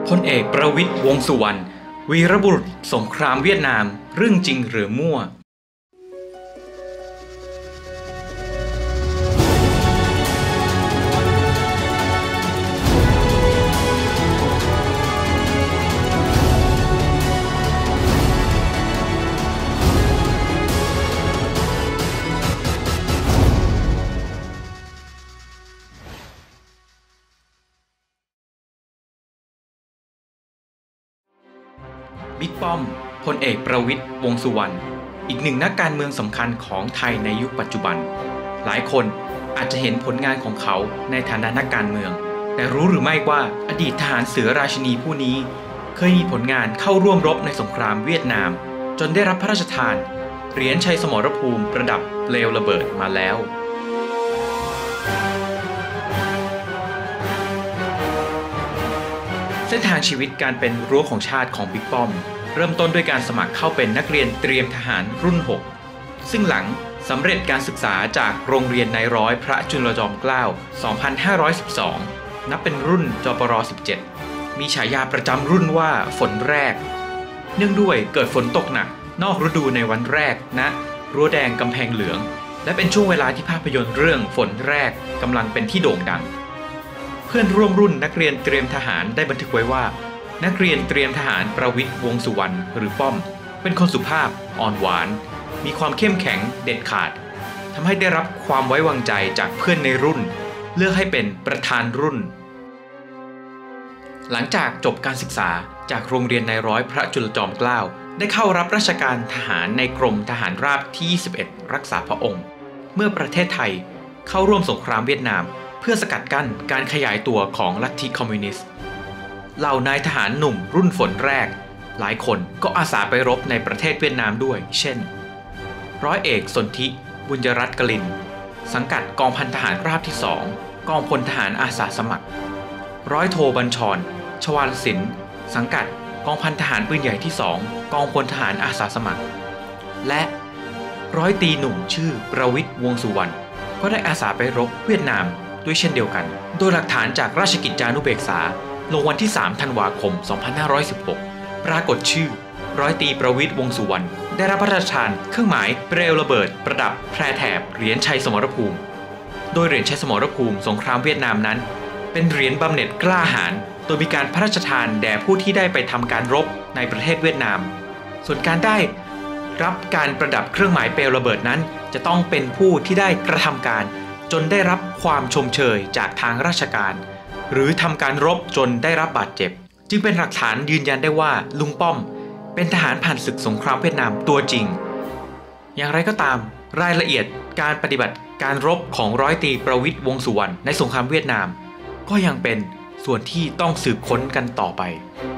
พลเอกประวิตรวงษ์สุวรรณวีรบุรุษสงครามเวียดนามเรื่องจริงหรือมั่วบิ๊กป้อมพลเอกประวิตรวงษ์สุวรรณอีกหนึ่งนักการเมืองสำคัญของไทยในยุคปัจจุบันหลายคนอาจจะเห็นผลงานของเขาในฐานะนักการเมืองแต่รู้หรือไม่ว่าอดีตทหารเสือราชินีผู้นี้เคยมีผลงานเข้าร่วมรบในสงครามเวียดนามจนได้รับพระราชทานเหรียญชัยสมรภูมิประดับเปลวระเบิดมาแล้วเส้นทางชีวิตการเป็นรั้วของชาติของบิ๊กป้อมเริ่มต้นด้วยการสมัครเข้าเป็นนักเรียนเตรียมทหารรุ่น 6 ซึ่งหลังสำเร็จการศึกษาจากโรงเรียนนายร้อยพระจุลจอมเกล้า 2512 นับเป็นรุ่นจปร 17 มีฉายาประจำรุ่นว่าฝนแรกเนื่องด้วยเกิดฝนตกหนักนอกฤดูในวันแรกณรั้วแดงกำแพงเหลืองและเป็นช่วงเวลาที่ภาพยนตร์เรื่องฝนแรกกำลังเป็นที่โด่งดังเพื่อนร่วมรุ่นนักเรียนเตรียมทหารได้บันทึกไว้ว่านักเรียนเตรียมทหารประวิตรวงษ์สุวรรณหรือป้อมเป็นคนสุภาพอ่อนหวานมีความเข้มแข็งเด็ดขาดทำให้ได้รับความไว้วางใจจากเพื่อนในรุ่นเลือกให้เป็นประธานรุ่นหลังจากจบการศึกษาจากโรงเรียนนายร้อยพระจุลจอมเกล้าได้เข้ารับราชการทหารในกรมทหารราบที่ 21 รักษาพระองค์เมื่อประเทศไทยเข้าร่วมสงครามเวียดนามเพื่อสกัดกั้นการขยายตัวของลัทธิคอมมิวนิสต์เหล่านายทหารหนุ่มรุ่นฝนแรกหลายคนก็อาสาไปรบในประเทศเวียดนามด้วยเช่นร้อยเอกสนธิบุญยรัตน์กลินสังกัดกองพันทหารราบที่ 2 กองพลทหารอาสาสมัครร้อยโทบัญชรชวาลสินสังกัดกองพันทหารปืนใหญ่ที่ 2 กองพลทหารอาสาสมัครและร้อยตีหนุ่มชื่อประวิตรวงษ์สุวรรณก็ได้อาสาไปรบเวียดนามด้วยเช่นเดียวกันโดยหลักฐานจากราชกิจจานุเบกษาลงวันที่ 3 ธันวาคม 2516 ปรากฏชื่อร้อยตีประวิตรวงษ์สุวรรณได้รับพระราชทานเครื่องหมายเปลวระเบิดประดับแพรแถบเหรียญชัยสมรภูมิโดยเหรียญชัยสมรภูมิสงครามเวียดนามนั้นเป็นเหรียญบำเหน็จกล้าหาญโดยมีการพระราชทานแด่ผู้ที่ได้ไปทำการรบในประเทศเวียดนามส่วนการได้รับการประดับเครื่องหมายเปลวระเบิดนั้นจะต้องเป็นผู้ที่ได้กระทำการจนได้รับความชมเชยจากทางราชการหรือทำการรบจนได้รับบาดเจ็บจึงเป็นหลักฐานยืนยันได้ว่าลุงป้อมเป็นทหารผ่านศึกสงครามเวียดนามตัวจริงอย่างไรก็ตามรายละเอียดการปฏิบัติการรบของร้อยตีประวิตรวงษ์สุวรรณในสงครามเวียดนามก็ยังเป็นส่วนที่ต้องสืบค้นกันต่อไป